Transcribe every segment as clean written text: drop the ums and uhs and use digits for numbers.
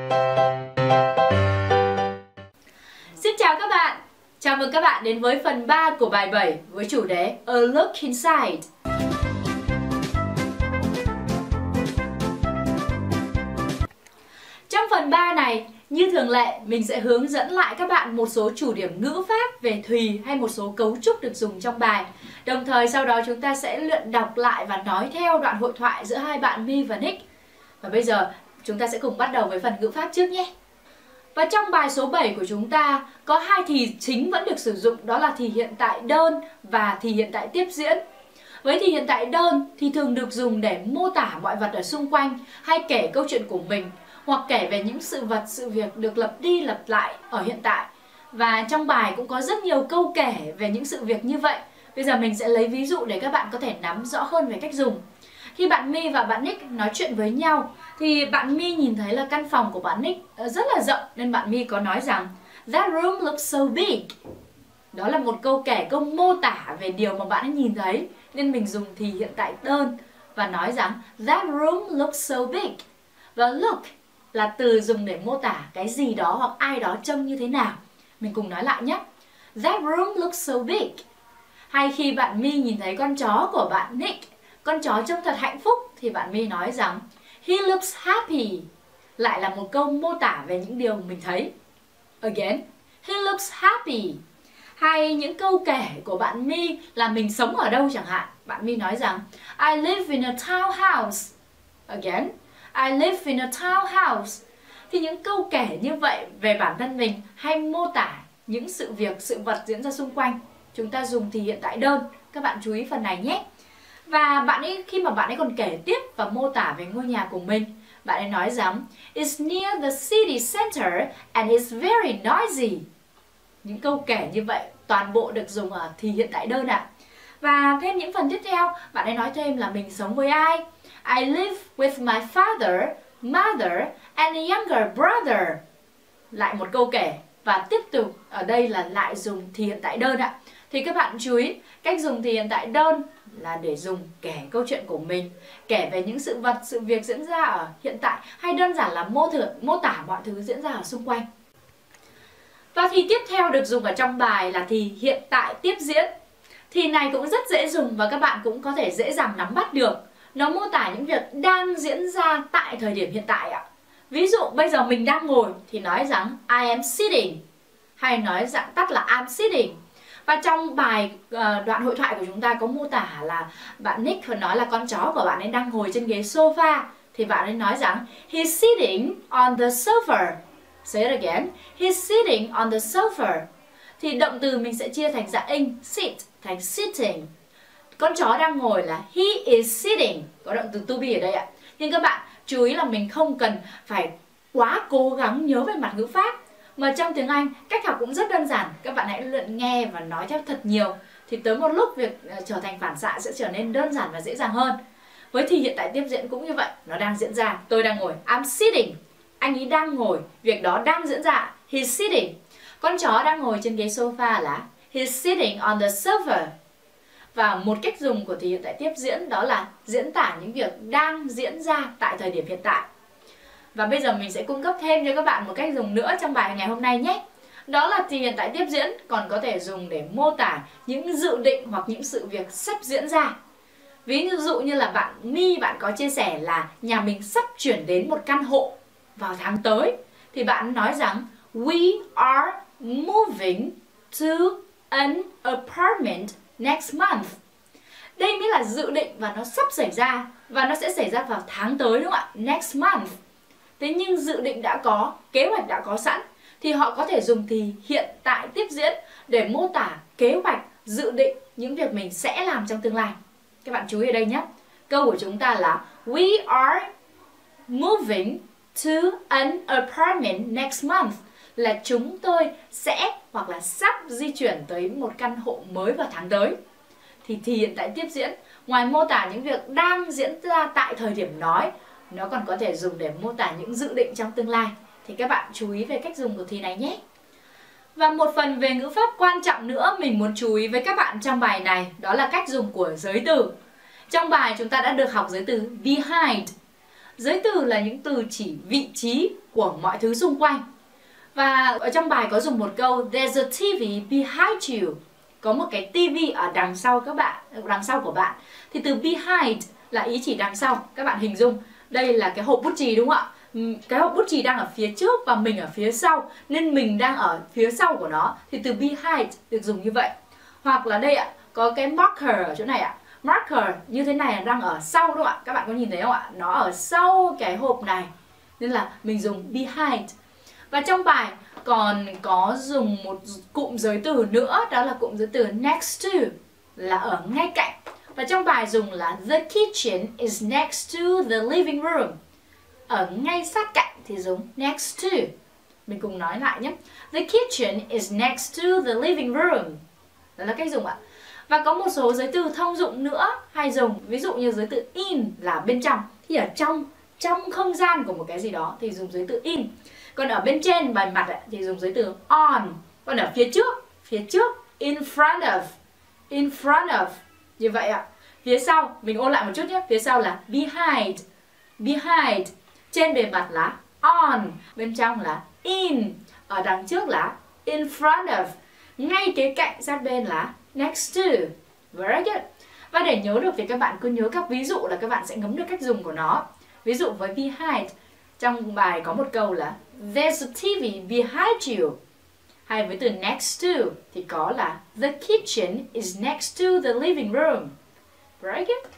Xin chào các bạn! Chào mừng các bạn đến với phần 3 của bài 7 với chủ đề A Look Inside. Trong phần 3 này, như thường lệ, mình sẽ hướng dẫn lại các bạn một số chủ điểm ngữ pháp về thùy hay một số cấu trúc được dùng trong bài. Đồng thời sau đó chúng ta sẽ luyện đọc lại và nói theo đoạn hội thoại giữa hai bạn My và Nick. Và bây giờ chúng ta sẽ cùng bắt đầu với phần ngữ pháp trước nhé. Và trong bài số 7 của chúng ta có hai thì chính vẫn được sử dụng, đó là thì hiện tại đơn và thì hiện tại tiếp diễn. Với thì hiện tại đơn thì thường được dùng để mô tả mọi vật ở xung quanh hay kể câu chuyện của mình, hoặc kể về những sự vật, sự việc được lặp đi lặp lại ở hiện tại. Và trong bài cũng có rất nhiều câu kể về những sự việc như vậy. Bây giờ mình sẽ lấy ví dụ để các bạn có thể nắm rõ hơn về cách dùng. Khi bạn My và bạn Nick nói chuyện với nhau thì bạn My nhìn thấy là căn phòng của bạn Nick rất là rộng, nên bạn My có nói rằng That room looks so big. Đó là một câu kể, câu mô tả về điều mà bạn ấy nhìn thấy, nên mình dùng thì hiện tại đơn và nói rằng That room looks so big. Và look là từ dùng để mô tả cái gì đó hoặc ai đó trông như thế nào. Mình cùng nói lại nhé. That room looks so big. Hay khi bạn My nhìn thấy con chó của bạn Nick, con chó trông thật hạnh phúc, thì bạn My nói rằng He looks happy. Lại là một câu mô tả về những điều mình thấy. Again, he looks happy. Hay những câu kể của bạn My là mình sống ở đâu chẳng hạn. Bạn My nói rằng I live in a townhouse. Again, I live in a townhouse. Thì những câu kể như vậy về bản thân mình hay mô tả những sự việc, sự vật diễn ra xung quanh, chúng ta dùng thì hiện tại đơn. Các bạn chú ý phần này nhé. Và bạn ấy, khi mà bạn ấy còn kể tiếp và mô tả về ngôi nhà của mình, bạn ấy nói rằng It's near the city center and it's very noisy. Những câu kể như vậy toàn bộ được dùng ở thì hiện tại đơn ạ. Và thêm những phần tiếp theo, bạn ấy nói thêm là mình sống với ai. I live with my father, mother and a younger brother. Lại một câu kể và tiếp tục ở đây là lại dùng thì hiện tại đơn ạ. Thì các bạn chú ý, cách dùng thì hiện tại đơn là để dùng kể câu chuyện của mình, kể về những sự vật, sự việc diễn ra ở hiện tại, hay đơn giản là mô tả mọi thứ diễn ra ở xung quanh. Và thì tiếp theo được dùng ở trong bài là thì hiện tại tiếp diễn. Thì này cũng rất dễ dùng và các bạn cũng có thể dễ dàng nắm bắt được. Nó mô tả những việc đang diễn ra tại thời điểm hiện tại ạ. Ví dụ bây giờ mình đang ngồi thì nói rằng I am sitting, hay nói dạng tắt là I'm sitting. Và trong bài đoạn hội thoại của chúng ta có mô tả là bạn Nick nói là con chó của bạn ấy đang ngồi trên ghế sofa, thì bạn ấy nói rằng He's sitting on the sofa. Say it again. He's sitting on the sofa. Thì động từ mình sẽ chia thành dạng ing, sit, thành sitting. Con chó đang ngồi là he is sitting. Có động từ to be ở đây ạ. Nhưng các bạn chú ý là mình không cần phải quá cố gắng nhớ về mặt ngữ pháp. Mà trong tiếng Anh, cách học cũng rất đơn giản. Các bạn hãy luyện nghe và nói theo thật nhiều. Thì tới một lúc việc trở thành phản xạ sẽ trở nên đơn giản và dễ dàng hơn. Với thì hiện tại tiếp diễn cũng như vậy. Nó đang diễn ra. Tôi đang ngồi. I'm sitting. Anh ấy đang ngồi. Việc đó đang diễn ra. He's sitting. Con chó đang ngồi trên ghế sofa là He's sitting on the sofa. Và một cách dùng của thì hiện tại tiếp diễn đó là diễn tả những việc đang diễn ra tại thời điểm hiện tại. Và bây giờ mình sẽ cung cấp thêm cho các bạn một cách dùng nữa trong bài ngày hôm nay nhé. Đó là thì hiện tại tiếp diễn còn có thể dùng để mô tả những dự định hoặc những sự việc sắp diễn ra. Ví dụ như là bạn My, bạn có chia sẻ là nhà mình sắp chuyển đến một căn hộ vào tháng tới. Thì bạn nói rằng We are moving to an apartment next month. Đây mới là dự định và nó sắp xảy ra. Và nó sẽ xảy ra vào tháng tới, đúng không ạ? Next month. Thế nhưng dự định đã có, kế hoạch đã có sẵn, thì họ có thể dùng thì hiện tại tiếp diễn để mô tả kế hoạch, dự định những việc mình sẽ làm trong tương lai. Các bạn chú ý ở đây nhé. Câu của chúng ta là We are moving to an apartment next month. Là chúng tôi sẽ hoặc là sắp di chuyển tới một căn hộ mới vào tháng tới. Thì hiện tại tiếp diễn, ngoài mô tả những việc đang diễn ra tại thời điểm nói, nó còn có thể dùng để mô tả những dự định trong tương lai. Thì các bạn chú ý về cách dùng của thì này nhé. Và một phần về ngữ pháp quan trọng nữa mình muốn chú ý với các bạn trong bài này, đó là cách dùng của giới từ. Trong bài chúng ta đã được học giới từ behind. Giới từ là những từ chỉ vị trí của mọi thứ xung quanh. Và ở trong bài có dùng một câu There's a TV behind you. Có một cái TV ở đằng sau các bạn, đằng sau của bạn. Thì từ behind là ý chỉ đằng sau. Các bạn hình dung đây là cái hộp bút chì đúng không ạ? Cái hộp bút chì đang ở phía trước và mình ở phía sau, nên mình đang ở phía sau của nó. Thì từ behind được dùng như vậy. Hoặc là đây ạ, có cái marker ở chỗ này ạ. Marker như thế này đang ở sau đúng không ạ? Các bạn có nhìn thấy không ạ? Nó ở sau cái hộp này, nên là mình dùng behind. Và trong bài còn có dùng một cụm giới từ nữa, đó là cụm giới từ next to, là ở ngay cạnh. Và trong bài dùng là the kitchen is next to the living room. Ở ngay sát cạnh thì dùng next to. Mình cùng nói lại nhé. The kitchen is next to the living room. Đó là cách dùng ạ. Và có một số giới từ thông dụng nữa hay dùng, ví dụ như giới từ in là bên trong. Thì ở trong không gian của một cái gì đó thì dùng giới từ in. Còn ở bên trên bề mặt thì dùng giới từ on. Còn ở phía trước in front of. Như vậy ạ. Phía sau, mình ôn lại một chút nhé. Phía sau là behind. Trên bề mặt là on, bên trong là in, ở đằng trước là in front of, ngay kế cạnh sát bên là next to. Very good. Và để nhớ được thì các bạn cứ nhớ các ví dụ là các bạn sẽ ngấm được cách dùng của nó. Ví dụ với behind, trong bài có một câu là There's a TV behind you. Hay với từ next to thì có là The kitchen is next to the living room. Very good.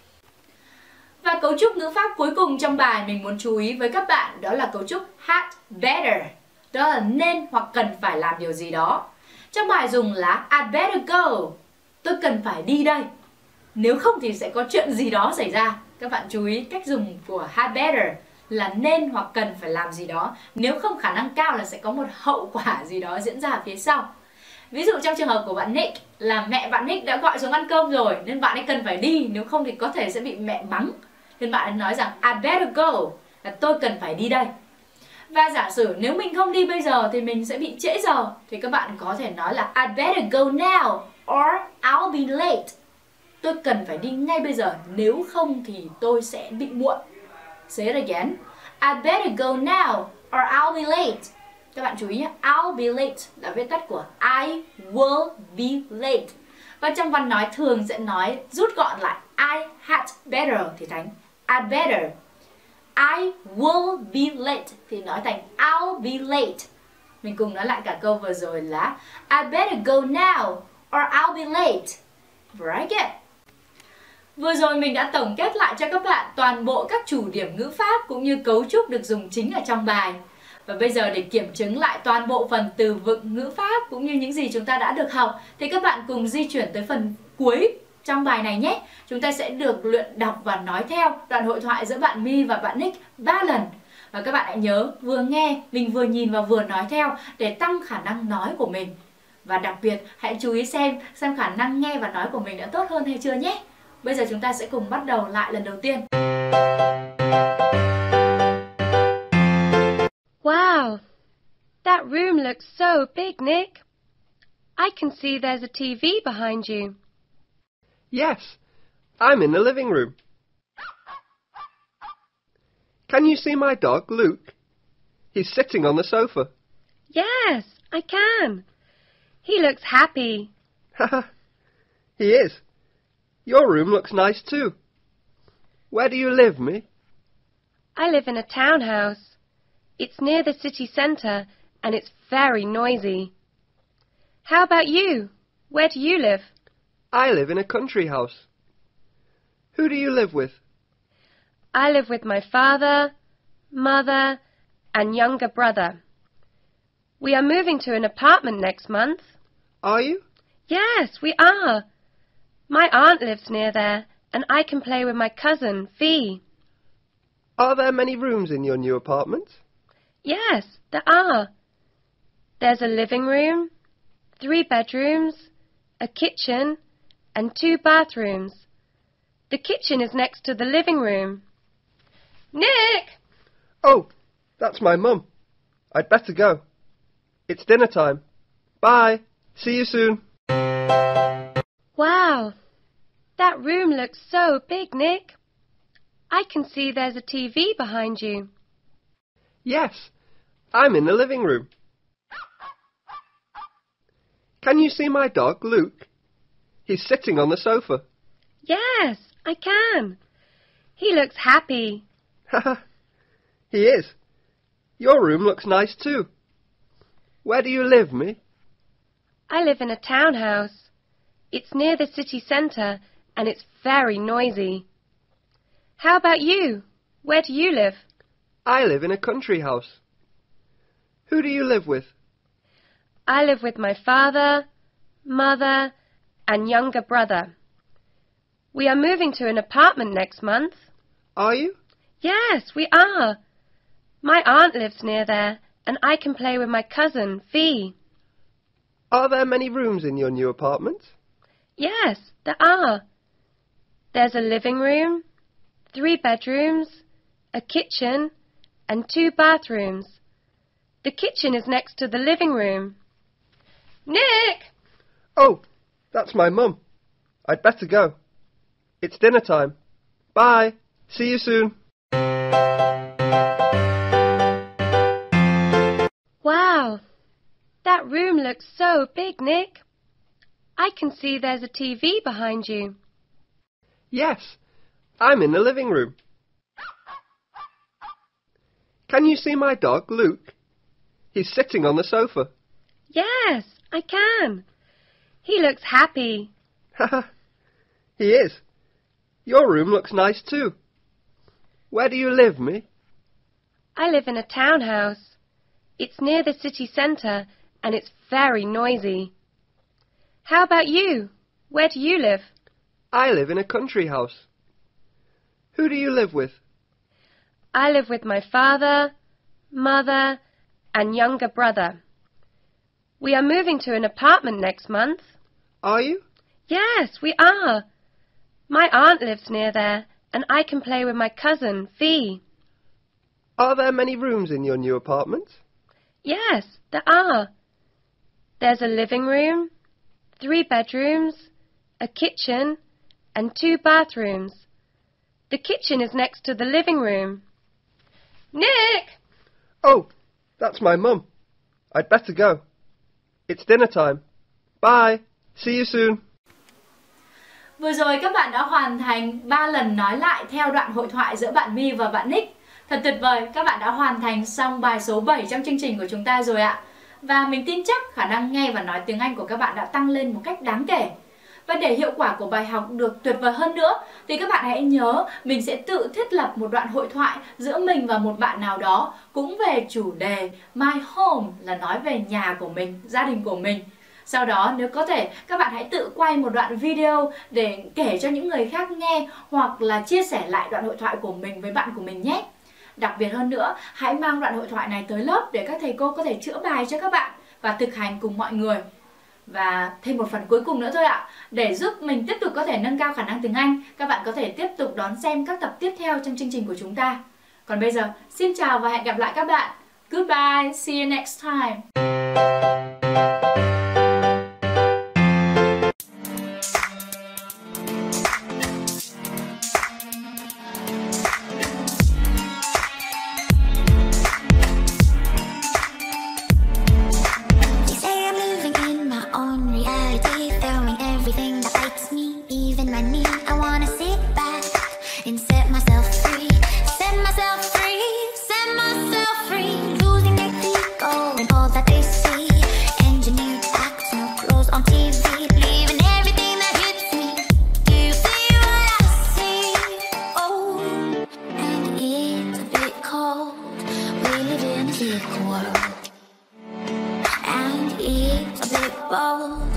Và cấu trúc ngữ pháp cuối cùng trong bài mình muốn chú ý với các bạn, đó là cấu trúc had better. Đó là nên hoặc cần phải làm điều gì đó. Trong bài dùng là I'd better go. Tôi cần phải đi đây. Nếu không thì sẽ có chuyện gì đó xảy ra. Các bạn chú ý cách dùng của had better là nên hoặc cần phải làm gì đó. Nếu không, khả năng cao là sẽ có một hậu quả gì đó diễn ra phía sau. Ví dụ trong trường hợp của bạn Nick là mẹ bạn Nick đã gọi xuống ăn cơm rồi, nên bạn ấy cần phải đi, nếu không thì có thể sẽ bị mẹ mắng. Nên bạn ấy nói rằng I better go, là tôi cần phải đi đây. Và giả sử nếu mình không đi bây giờ thì mình sẽ bị trễ giờ, thì các bạn có thể nói là I better go now or I'll be late. Tôi cần phải đi ngay bây giờ, nếu không thì tôi sẽ bị muộn. Say it again. I better go now or I'll be late. Các bạn chú ý nhé, I'll be late là viết tắt của I will be late. Và trong văn nói thường sẽ nói rút gọn lại I had better thì thành I'd better. I will be late thì nói thành I'll be late. Mình cùng nói lại cả câu vừa rồi là I better go now or I'll be late. Very good. Vừa rồi mình đã tổng kết lại cho các bạn toàn bộ các chủ điểm ngữ pháp cũng như cấu trúc được dùng chính ở trong bài. Và bây giờ để kiểm chứng lại toàn bộ phần từ vựng ngữ pháp cũng như những gì chúng ta đã được học, thì các bạn cùng di chuyển tới phần cuối trong bài này nhé. Chúng ta sẽ được luyện đọc và nói theo đoạn hội thoại giữa bạn My và bạn Nick 3 lần. Và các bạn hãy nhớ vừa nghe, mình vừa nhìn và vừa nói theo để tăng khả năng nói của mình. Và đặc biệt hãy chú ý xem khả năng nghe và nói của mình đã tốt hơn hay chưa nhé. Bây giờ chúng ta sẽ cùng bắt đầu lại lần đầu tiên. Wow, that room looks so big, Nick. I can see there's a TV behind you. Yes, I'm in the living room. Can you see my dog, Luke? He's sitting on the sofa. Yes, I can. He looks happy. He is. Your room looks nice too. Where do you live, Me? I live in a townhouse. It's near the city centre and it's very noisy. How about you? Where do you live? I live in a country house. Who do you live with? I live with my father, mother, and younger brother. We are moving to an apartment next month. Are you? Yes, we are. My aunt lives near there, and I can play with my cousin, Fee. Are there many rooms in your new apartment? Yes, there are. There's a living room, 3 bedrooms, a kitchen, and 2 bathrooms. The kitchen is next to the living room. Nick! Oh, that's my mum. I'd better go. It's dinner time. Bye. See you soon. Wow, that room looks so big, Nick. I can see there's a TV behind you. Yes, I'm in the living room. Can you see my dog, Luke? He's sitting on the sofa. Yes, I can. He looks happy. He is. Your room looks nice too. Where do you live, Me? I live in a townhouse. It's near the city centre and it's very noisy. How about you? Where do you live? I live in a country house. Who do you live with? I live with my father, mother, and younger brother. We are moving to an apartment next month. Are you? Yes, we are. My aunt lives near there, and I can play with my cousin, Fee. Are there many rooms in your new apartment? Yes, there are. There's a living room, 3 bedrooms, a kitchen, and 2 bathrooms. The kitchen is next to the living room. Nick! Oh, that's my mum. I'd better go. It's dinner time. Bye. See you soon. Wow, that room looks so big, Nick. I can see there's a TV behind you. Yes, I'm in the living room. Can you see my dog, Luke? He's sitting on the sofa. Yes, I can. He looks happy. He is. Your room looks nice too. Where do you live, Me? I live in a townhouse. It's near the city centre and it's very noisy. How about you? Where do you live? I live in a country house. Who do you live with? I live with my father, mother, and younger brother. We are moving to an apartment next month. Are you? Yes, we are. My aunt lives near there, and I can play with my cousin, Fee. Are there many rooms in your new apartment? Yes, there are. There's a living room, 3 bedrooms, a kitchen, and 2 bathrooms. The kitchen is next to the living room. Nick! Oh, that's my mum. I'd better go. It's dinner time. Bye. See you soon. Vừa rồi các bạn đã hoàn thành 3 lần nói lại theo đoạn hội thoại giữa bạn My và bạn Nick. Thật tuyệt vời, các bạn đã hoàn thành xong bài số 7 trong chương trình của chúng ta rồi ạ. Và mình tin chắc khả năng nghe và nói tiếng Anh của các bạn đã tăng lên một cách đáng kể. Và để hiệu quả của bài học được tuyệt vời hơn nữa thì các bạn hãy nhớ mình sẽ tự thiết lập một đoạn hội thoại giữa mình và một bạn nào đó cũng về chủ đề My Home là nói về nhà của mình, gia đình của mình. Sau đó nếu có thể các bạn hãy tự quay một đoạn video để kể cho những người khác nghe hoặc là chia sẻ lại đoạn hội thoại của mình với bạn của mình nhé. Đặc biệt hơn nữa, hãy mang đoạn hội thoại này tới lớp để các thầy cô có thể chữa bài cho các bạn và thực hành cùng mọi người. Và thêm một phần cuối cùng nữa thôi ạ. Để giúp mình tiếp tục có thể nâng cao khả năng tiếng Anh, các bạn có thể tiếp tục đón xem các tập tiếp theo trong chương trình của chúng ta. Còn bây giờ, xin chào và hẹn gặp lại các bạn. Goodbye, see you next time. And it's a bit bold.